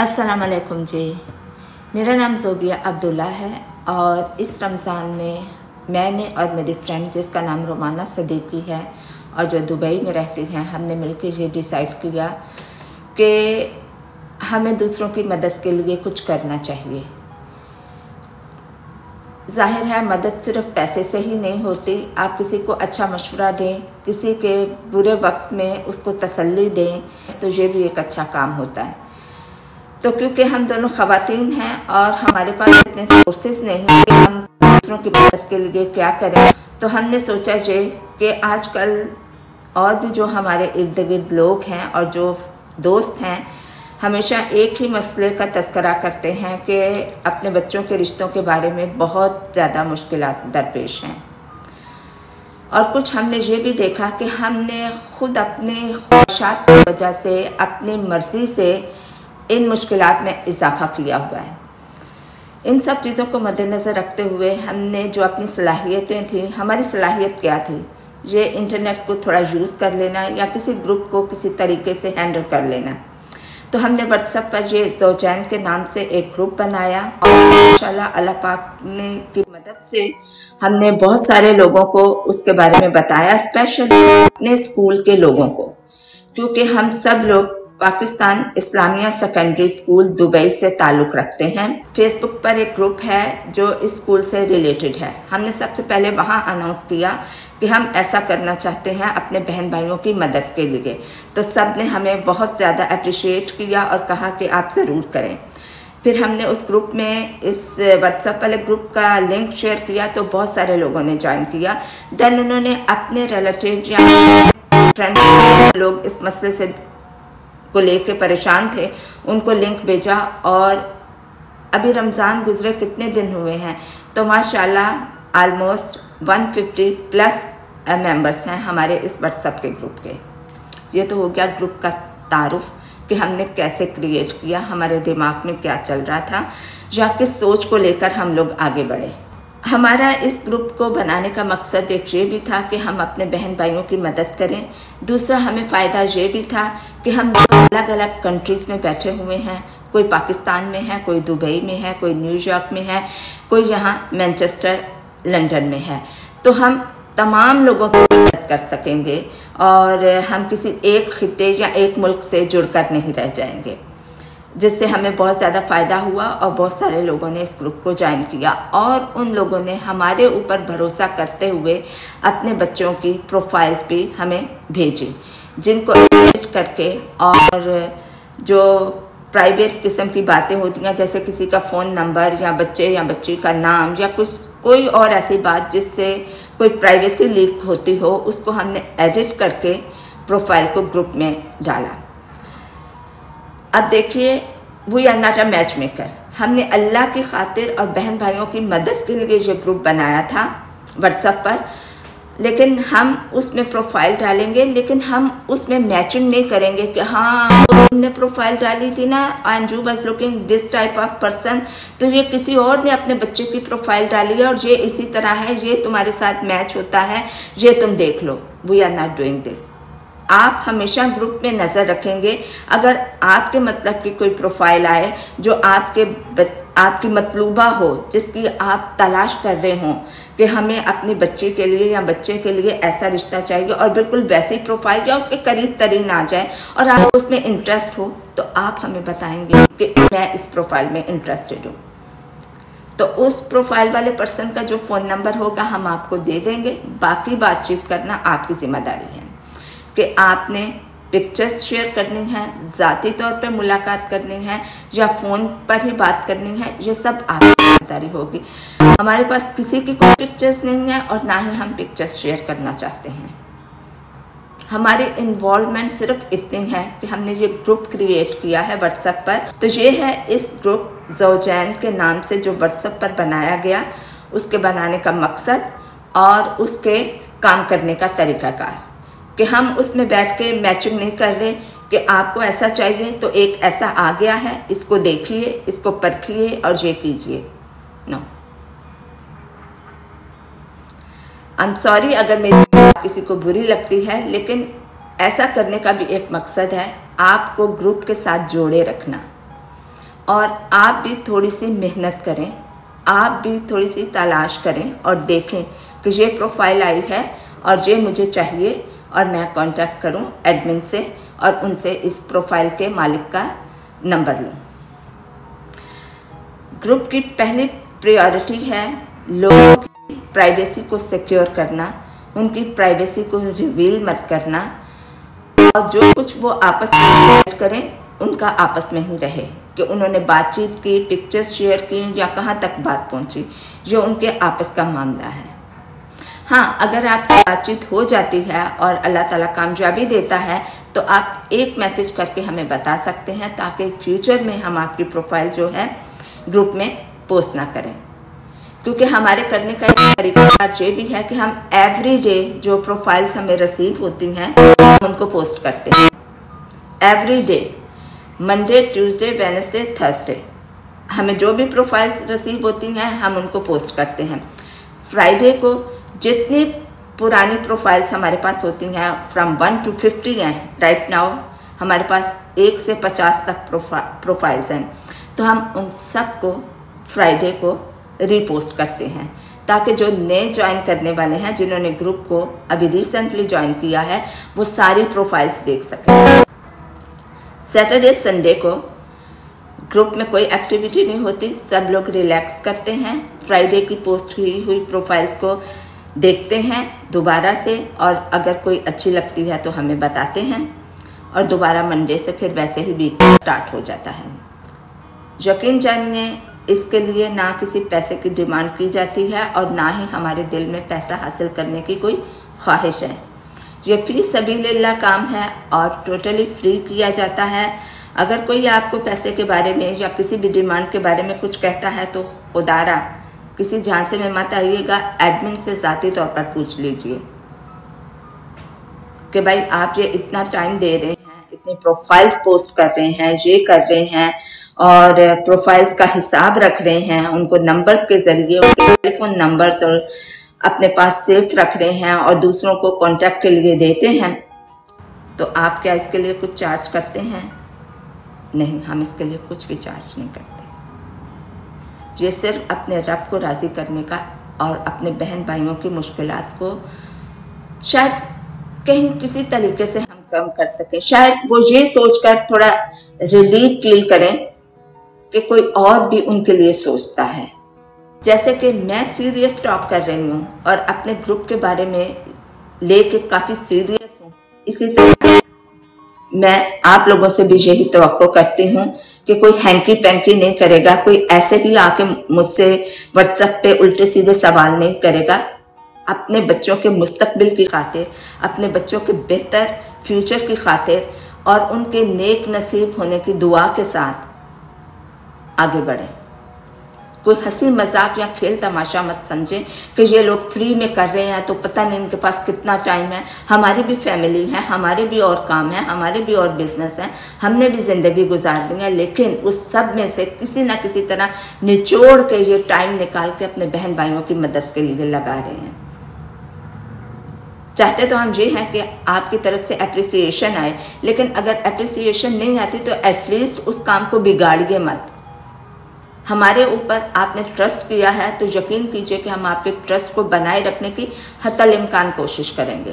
अस्सलाम वालेकुम जी। मेरा नाम ज़ोबिया अब्दुल्ला है और इस रमज़ान में मैंने और मेरी फ्रेंड जिसका नाम रोमाना सदीकी है और जो दुबई में रहती हैं, हमने मिलकर ये डिसाइड किया कि हमें दूसरों की मदद के लिए कुछ करना चाहिए। ज़ाहिर है मदद सिर्फ पैसे से ही नहीं होती। आप किसी को अच्छा मशवरा दें, किसी के बुरे वक्त में उसको तसल्ली दें, तो ये भी एक अच्छा काम होता है। तो क्योंकि हम दोनों ख़वातीन हैं और हमारे पास इतने सोर्सेज नहीं हैं कि हम दूसरों की मदद के लिए क्या करें, तो हमने सोचा ये कि आजकल और भी जो हमारे इर्द गिर्द लोग हैं और जो दोस्त हैं, हमेशा एक ही मसले का तज़किरा करते हैं कि अपने बच्चों के रिश्तों के बारे में बहुत ज़्यादा मुश्किलात दरपेश हैं। और कुछ हमने ये भी देखा कि हमने ख़ुद अपनी ख्वाहिशात की वजह से, अपनी मर्ज़ी से इन मुश्किलात में इजाफ़ा किया हुआ है। इन सब चीज़ों को मद्देनज़र रखते हुए हमने जो अपनी सलाहियतें थी, हमारी सलाहियत क्या थी, ये इंटरनेट को थोड़ा यूज़ कर लेना या किसी ग्रुप को किसी तरीके से हैंडल कर लेना। तो हमने व्हाट्सएप पर ये ज़ौजैन के नाम से एक ग्रुप बनाया और माशाल्लाह अल्लाह पाक ने की मदद से हमने बहुत सारे लोगों को उसके बारे में बताया, स्पेशली अपने स्कूल के लोगों को, क्योंकि हम सब लोग Pakistan Islamia secondary school Dubai से ताल्लुक़ रखते हैं। फेसबुक पर एक ग्रुप है जो इस स्कूल से रिलेटेड है। हमने सबसे पहले वहाँ अनाउंस किया कि हम ऐसा करना चाहते हैं अपने बहन भाइयों की मदद के लिए। तो सब ने हमें बहुत ज़्यादा अप्रिशिएट किया और कहा कि आप ज़रूर करें। फिर हमने उस ग्रुप में, इस व्हाट्सएप वाले ग्रुप का लिंक शेयर किया तो बहुत सारे लोगों ने ज्वाइन किया। देन उन्होंने अपने रिलेटिव या फ्रेंड लोग इस मसले से को लेके परेशान थे, उनको लिंक भेजा और अभी रमज़ान गुजरे कितने दिन हुए हैं तो माशाल्लाह ऑलमोस्ट 150 प्लस मेंबर्स हैं हमारे इस व्हाट्सएप के ग्रुप के। ये तो हो गया ग्रुप का तारुफ कि हमने कैसे क्रिएट किया, हमारे दिमाग में क्या चल रहा था या किस सोच को लेकर हम लोग आगे बढ़े। हमारा इस ग्रुप को बनाने का मकसद एक ये भी था कि हम अपने बहन भाइयों की मदद करें। दूसरा हमें फ़ायदा ये भी था कि हम अलग अलग कंट्रीज़ में बैठे हुए हैं, कोई पाकिस्तान में है, कोई दुबई में है, कोई न्यूयॉर्क में है, कोई यहाँ मैनचेस्टर लंदन में है। तो हम तमाम लोगों की मदद कर सकेंगे और हम किसी एक खित्ते या एक मुल्क से जुड़कर नहीं रह जाएंगे, जिससे हमें बहुत ज़्यादा फ़ायदा हुआ और बहुत सारे लोगों ने इस ग्रुप को ज्वाइन किया। और उन लोगों ने हमारे ऊपर भरोसा करते हुए अपने बच्चों की प्रोफाइल्स भी हमें भेजी, जिनको एडिट करके और जो प्राइवेट किस्म की बातें होती हैं, जैसे किसी का फ़ोन नंबर या बच्चे या बच्ची का नाम या कोई और ऐसी बात जिससे कोई प्राइवेसी लीक होती हो, उसको हमने एडिट करके प्रोफाइल को ग्रुप में डाला। अब देखिए, we are not a matchmaker. हमने अल्लाह की खातिर और बहन भाइयों की मदद के लिए ये ग्रुप बनाया था व्हाट्सएप पर, लेकिन हम उसमें प्रोफाइल डालेंगे, लेकिन हम उसमें मैचिंग नहीं करेंगे कि हाँ तुमने प्रोफाइल डाली थी ना and you was looking this type of person, तो ये किसी और ने अपने बच्चे की प्रोफाइल डाली है और ये इसी तरह है, ये तुम्हारे साथ मैच होता है, ये तुम देख लो। We are not doing this. आप हमेशा ग्रुप में नज़र रखेंगे। अगर आपके मतलब की कोई प्रोफाइल आए जो आपकी मतलूबा हो, जिसकी आप तलाश कर रहे हों कि हमें अपनी बच्ची के लिए या बच्चे के लिए ऐसा रिश्ता चाहिए और बिल्कुल वैसी प्रोफाइल या उसके करीब तरीन आ जाए और आप उसमें इंटरेस्ट हो, तो आप हमें बताएंगे कि मैं इस प्रोफाइल में इंटरेस्टेड हूँ। तो उस प्रोफाइल वाले पर्सन का जो फ़ोन नंबर होगा हम आपको दे देंगे। बाकी बातचीत करना आपकी ज़िम्मेदारी है कि आपने पिक्चर्स शेयर करनी है, ज़ाती तौर पे मुलाकात करनी है या फ़ोन पर ही बात करनी है, ये सब आपकी जिम्मेदारी होगी। हमारे पास किसी की कोई पिक्चर्स नहीं है और ना ही हम पिक्चर्स शेयर करना चाहते हैं। हमारी इन्वॉल्वमेंट सिर्फ इतनी है कि हमने ये ग्रुप क्रिएट किया है व्हाट्सएप पर। तो ये है इस ग्रुप ज़ौजैन के नाम से जो व्हाट्सएप पर बनाया गया, उसके बनाने का मकसद और उसके काम करने का तरीक़ाकार, कि हम उसमें बैठ के मैचिंग नहीं कर रहे कि आपको ऐसा चाहिए तो एक ऐसा आ गया है, इसको देखिए, इसको परखिए और ये कीजिए। नो, आई एम सॉरी अगर मेरी बात किसी को बुरी लगती है, लेकिन ऐसा करने का भी एक मकसद है, आपको ग्रुप के साथ जोड़े रखना। और आप भी थोड़ी सी मेहनत करें, आप भी थोड़ी सी तलाश करें और देखें कि ये प्रोफाइल आई है और ये मुझे चाहिए, और मैं कांटेक्ट करूं एडमिन से और उनसे इस प्रोफाइल के मालिक का नंबर लूं। ग्रुप की पहली प्रायोरिटी है लोगों की प्राइवेसी को सिक्योर करना, उनकी प्राइवेसी को रिवील मत करना, और जो कुछ वो आपस में ऐड करें उनका आपस में ही रहे, कि उन्होंने बातचीत की, पिक्चर्स शेयर की या कहाँ तक बात पहुँची, जो उनके आपस का मामला है। हाँ, अगर आपकी बातचीत हो जाती है और अल्लाह ताला कामयाबी देता है तो आप एक मैसेज करके हमें बता सकते हैं, ताकि फ्यूचर में हम आपकी प्रोफाइल जो है ग्रुप में पोस्ट ना करें। क्योंकि हमारे करने का एक तरीका ये भी है कि हम एवरी डे जो प्रोफाइल्स हमें रिसीव होती हैं हम उनको पोस्ट करते हैं। Every day, Monday, Tuesday, Wednesday, Thursday, हमें जो भी प्रोफाइल्स रिसीव होती हैं हम उनको पोस्ट करते हैं। फ्राइडे को जितनी पुरानी प्रोफाइल्स हमारे पास होती हैं, फ्रॉम 1 to 50 हैं राइट नाउ, हमारे पास 1 से 50 तक प्रोफाइल्स हैं, तो हम उन सब को फ्राइडे को रीपोस्ट करते हैं, ताकि जो नए ज्वाइन करने वाले हैं, जिन्होंने ग्रुप को अभी रिसेंटली ज्वाइन किया है, वो सारी प्रोफाइल्स देख सकें। सैटरडे संडे को ग्रुप में कोई एक्टिविटी नहीं होती, सब लोग रिलैक्स करते हैं, फ्राइडे की पोस्ट की हुई प्रोफाइल्स को देखते हैं दोबारा से, और अगर कोई अच्छी लगती है तो हमें बताते हैं, और दोबारा मंडे से फिर वैसे ही वीक स्टार्ट हो जाता है। यकीन जानिए, इसके लिए ना किसी पैसे की डिमांड की जाती है और ना ही हमारे दिल में पैसा हासिल करने की कोई ख्वाहिश है। ये फी सबीलिल्लाह काम है और टोटली फ्री किया जाता है। अगर कोई आपको पैसे के बारे में या किसी भी डिमांड के बारे में कुछ कहता है तो खुदारा किसी झांसे में मत आइएगा, एडमिन से ज़ाती तौर पर पूछ लीजिए कि भाई आप ये इतना टाइम दे रहे हैं, इतनी प्रोफाइल्स पोस्ट कर रहे हैं, ये कर रहे हैं और प्रोफाइल्स का हिसाब रख रहे हैं, उनको नंबर्स के ज़रिए उनके टेलीफोन नंबर्स और अपने पास सेफ रख रहे हैं और दूसरों को कांटेक्ट के लिए देते हैं, तो आप क्या इसके लिए कुछ चार्ज करते हैं? नहीं, हम इसके लिए कुछ भी चार्ज नहीं करते। ये सिर्फ अपने रब को राज़ी करने का और अपने बहन भाइयों की मुश्किलात को शायद कहीं किसी तरीके से हम कम कर सकें। शायद वो ये सोचकर थोड़ा रिलीफ फील करें कि कोई और भी उनके लिए सोचता है। जैसे कि मैं सीरियस टॉक कर रही हूँ और अपने ग्रुप के बारे में लेके काफ़ी सीरियस हूँ, इसी तरह मैं आप लोगों से भी यही तवक्को करती हूँ कि कोई हैंकी पैंकी नहीं करेगा, कोई ऐसे ही आके मुझसे व्हाट्सएप पे उल्टे सीधे सवाल नहीं करेगा। अपने बच्चों के मुस्तकबिल की खातिर, अपने बच्चों के बेहतर फ्यूचर की खातिर और उनके नेक नसीब होने की दुआ के साथ आगे बढ़ें। कोई हंसी मजाक या खेल तमाशा मत समझें कि ये लोग फ्री में कर रहे हैं तो पता नहीं इनके पास कितना टाइम है। हमारी भी फैमिली है, हमारे भी और काम है, हमारे भी और बिजनेस है, हमने भी ज़िंदगी गुजारनी है, लेकिन उस सब में से किसी ना किसी तरह निचोड़ के ये टाइम निकाल के अपने बहन भाइयों की मदद के लिए लगा रहे हैं। चाहते तो हम ये हैं कि आपकी तरफ से अप्रिसिएशन आए, लेकिन अगर अप्रिसिएशन नहीं आती तो एटलीस्ट उस काम को बिगाड़िए मत। हमारे ऊपर आपने ट्रस्ट किया है तो यकीन कीजिए कि हम आपके ट्रस्ट को बनाए रखने की हतल इम्कान कोशिश करेंगे।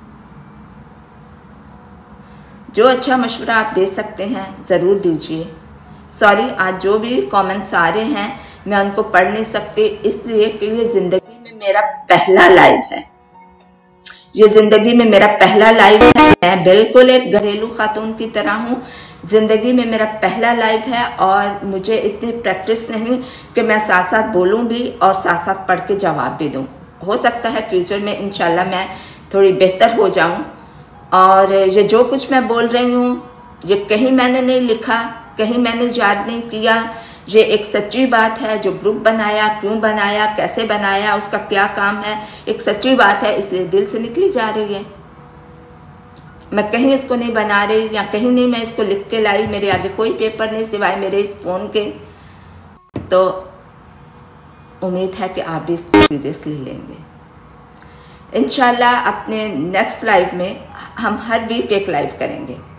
जो अच्छा मशवरा आप दे सकते हैं ज़रूर दीजिए। सॉरी, आज जो भी कमेंट्स आ रहे हैं मैं उनको पढ़ नहीं सकती, इसलिए कि ये ज़िंदगी में मेरा पहला लाइव है। ये ज़िंदगी में मेरा पहला लाइव है। मैं बिल्कुल एक घरेलू खातून की तरह हूँ। ज़िंदगी में मेरा पहला लाइव है और मुझे इतनी प्रैक्टिस नहीं कि मैं साथ साथ बोलूँ भी और साथ साथ पढ़ के जवाब भी दूँ। हो सकता है फ्यूचर में इंशाल्लाह मैं थोड़ी बेहतर हो जाऊँ। और ये जो कुछ मैं बोल रही हूँ ये कहीं मैंने नहीं लिखा, कहीं मैंने याद नहीं किया। ये एक सच्ची बात है। जो ग्रुप बनाया, क्यों बनाया, कैसे बनाया, उसका क्या काम है, एक सच्ची बात है, इसलिए दिल से निकली जा रही है। मैं कहीं इसको नहीं बना रही या कहीं नहीं मैं इसको लिख के लाई। मेरे आगे कोई पेपर नहीं सिवाय मेरे इस फ़ोन के। तो उम्मीद है कि आप भी इसको सीरियसली लेंगे। इंशाल्लाह अपने नेक्स्ट लाइव में हम हर वीक एक लाइव करेंगे।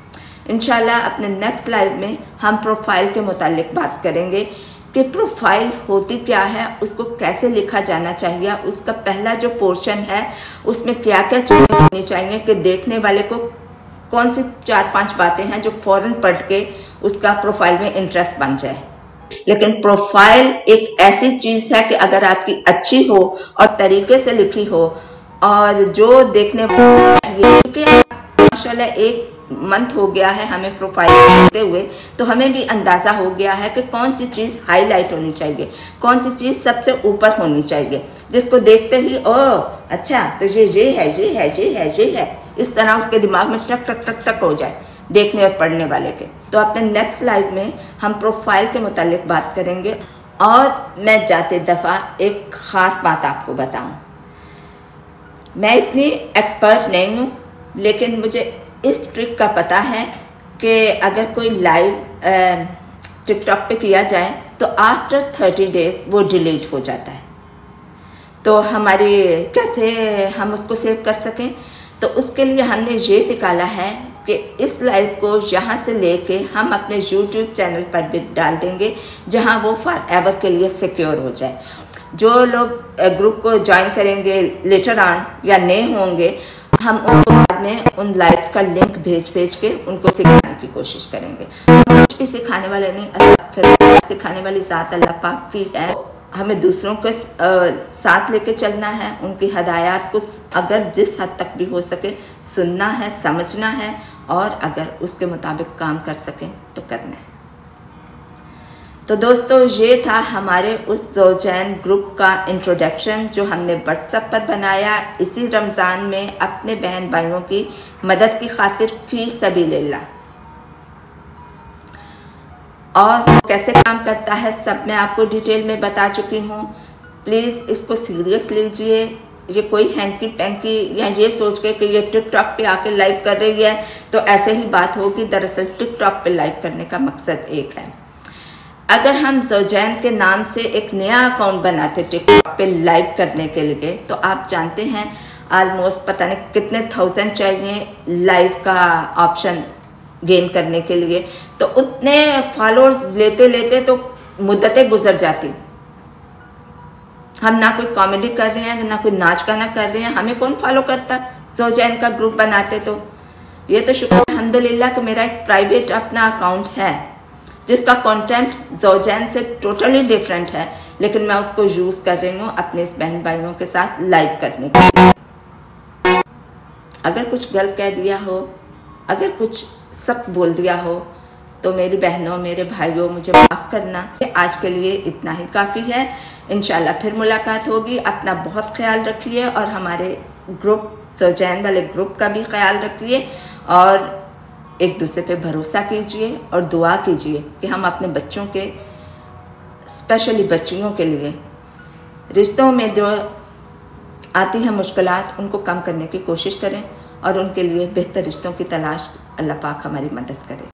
इंशाल्लाह अपने नेक्स्ट लाइव में हम प्रोफाइल के मुतालिक बात करेंगे कि प्रोफाइल होती क्या है, उसको कैसे लिखा जाना चाहिए, उसका पहला जो पोर्शन है उसमें क्या क्या चीज़ें होनी चाहिए कि देखने वाले को कौन सी 4-5 बातें हैं जो फ़ौरन पढ़ के उसका प्रोफाइल में इंटरेस्ट बन जाए। लेकिन प्रोफाइल एक ऐसी चीज़ है कि अगर आपकी अच्छी हो और तरीके से लिखी हो और जो देखने क्योंकि माशाल्लाह एक मंथ हो गया है हमें प्रोफाइल करते हुए, तो हमें भी अंदाज़ा हो गया है कि कौन सी चीज़ हाईलाइट होनी चाहिए, कौन सी चीज़ सबसे ऊपर होनी चाहिए, जिसको देखते ही ओह अच्छा तो ये है, इस तरह उसके दिमाग में टक टक टक टक हो जाए देखने और पढ़ने वाले के। तो अपने नेक्स्ट लाइव में हम प्रोफाइल के मुतालिक बात करेंगे। और मैं जाते दफ़ा एक ख़ास बात आपको बताऊं, मैं इतनी एक्सपर्ट नहीं हूं, लेकिन मुझे इस ट्रिक का पता है कि अगर कोई लाइव टिकटॉक पे किया जाए तो आफ्टर 30 डेज़ वो डिलीट हो जाता है। तो हमारी कैसे हम उसको सेव कर सकें, तो उसके लिए हमने ये निकाला है कि इस लाइव को यहाँ से लेके हम अपने YouTube चैनल पर भी डाल देंगे, जहाँ वो फॉर एवर के लिए सिक्योर हो जाए। जो लोग ग्रुप को ज्वाइन करेंगे लेटर ऑन या नए होंगे, हम उनको बाद में उन लाइव्स का लिंक भेज के उनको सिखाने की कोशिश करेंगे। कुछ भी सिखाने वाले नहीं, फिर सिखाने वाली ज़ात अल्लाह पाक की है। हमें दूसरों के साथ लेके चलना है, उनकी हदायत को अगर जिस हद तक भी हो सके सुनना है, समझना है, और अगर उसके मुताबिक काम कर सकें तो करना है। तो दोस्तों ये था हमारे उस ज़ौजैन ग्रुप का इंट्रोडक्शन जो हमने व्हाट्सएप पर बनाया इसी रमज़ान में अपने बहन भाइयों की मदद की खातिर फ़ी सबीलिल्लाह। और कैसे काम करता है सब मैं आपको डिटेल में बता चुकी हूँ। प्लीज़ इसको सीरियस लीजिए, ये कोई हैंकी पैंकी या ये सोच के कि ये टिकटॉक पे आके लाइव कर रही है तो ऐसे ही बात होगी। दरअसल टिकटॉक पे लाइव करने का मकसद एक है। अगर हम ज़ौजैन के नाम से एक नया अकाउंट बनाते टिकटॉक पे लाइव करने के लिए, तो आप जानते हैं ऑलमोस्ट पता नहीं कितने 1000 चाहिए लाइव का ऑप्शन गेन करने के लिए। तो उतने फॉलोअर्स लेते लेते तो मुद्दतें गुजर जाती। हम ना कोई कॉमेडी कर रहे हैं, ना कोई नाच गाना कर रहे हैं, हमें कौन फॉलो करता। ज़ौजैन का ग्रुप बनाते तो ये तो शुक्र अल्हम्दुलिल्लाह कि मेरा एक प्राइवेट अपना अकाउंट है जिसका कंटेंट ज़ौजैन से टोटली डिफरेंट है, लेकिन मैं उसको यूज़ कर रही हूँ अपने इस बहन भाइयों के साथ लाइव करने के लिए। अगर कुछ गलत कह दिया हो, अगर कुछ सख्त बोल दिया हो, तो मेरी बहनों मेरे भाइयों मुझे माफ़ करना। आज के लिए इतना ही काफ़ी है। इंशाल्लाह फिर मुलाकात होगी। अपना बहुत ख्याल रखिए और हमारे ग्रुप ज़ौजैन वाले ग्रुप का भी ख्याल रखिए और एक दूसरे पे भरोसा कीजिए और दुआ कीजिए कि हम अपने बच्चों के, स्पेशली बच्चियों के लिए रिश्तों में जो आती है मुश्किलात, उनको कम करने की कोशिश करें और उनके लिए बेहतर रिश्तों की तलाश अल्लाह पाक हमारी मदद करे।